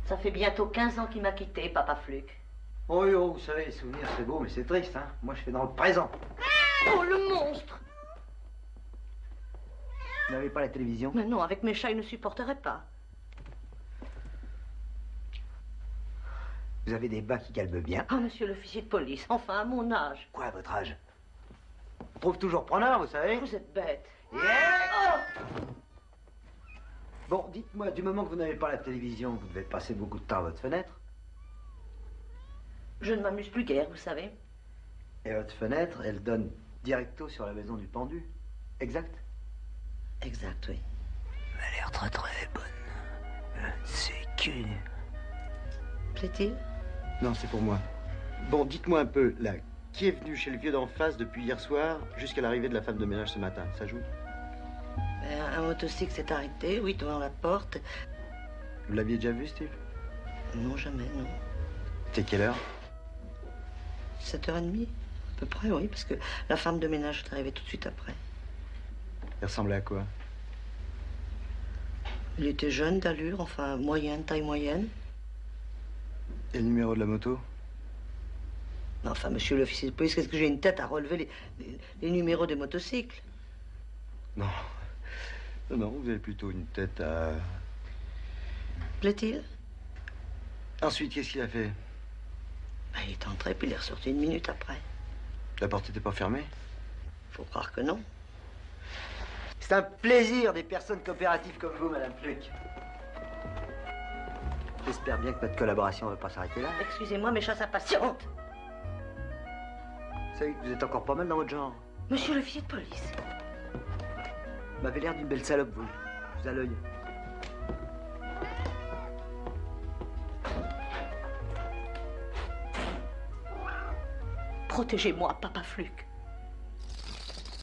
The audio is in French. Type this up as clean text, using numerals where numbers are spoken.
Ça fait bientôt 15 ans qu'il m'a quitté, Papa Fluc. Oh, oh, vous savez, les souvenirs, c'est beau, mais c'est triste, hein. Moi, je fais dans le présent. Oh, le monstre! Vous n'avez pas la télévision? Mais non, avec mes chats, il ne supporterait pas. Vous avez des bas qui galbent bien. Ah, monsieur l'officier de police, enfin, à mon âge. Quoi, à votre âge? On trouve toujours preneur, vous savez. Vous êtes bête. Yeah! Bon, dites-moi, du moment que vous n'avez pas la télévision, vous devez passer beaucoup de temps à votre fenêtre. Je ne m'amuse plus guère, vous savez. Et votre fenêtre, elle donne directo sur la maison du pendu. Exact? Exact, oui. Elle a l'air très très bonne. C'est qu'une... Plaît-il? Non, c'est pour moi. Bon, dites-moi un peu, là, qui est venu chez le vieux d'en face depuis hier soir jusqu'à l'arrivée de la femme de ménage ce matin? Ça joue? Un motocycle s'est arrêté, oui, devant la porte. Vous l'aviez déjà vu, Steve? Non, jamais, non. C'est quelle heure? 7h30, à peu près, oui, parce que la femme de ménage est arrivée tout de suite après. Il ressemblait à quoi? Il était jeune, d'allure, enfin, moyenne, taille moyenne. Et le numéro de la moto? Enfin, monsieur l'officier de police, qu'est-ce que j'ai une tête à relever les numéros des motocycles? Non. Non, vous avez plutôt une tête à... Plaît-il? Ensuite, qu'est-ce qu'il a fait? Ben, il est entré, puis il est ressorti 1 minute après. La porte n'était pas fermée? Faut croire que non. C'est un plaisir des personnes coopératives comme vous, Madame Fluc. J'espère bien que notre collaboration ne va pas s'arrêter là. Excusez-moi, mes chats s'impatientent. Vous savez que vous êtes encore pas mal dans votre genre. Monsieur l'officier de police. Vous m'avez l'air d'une belle salope, vous. Je vous à l'œil. Protégez-moi, Papa Fluc.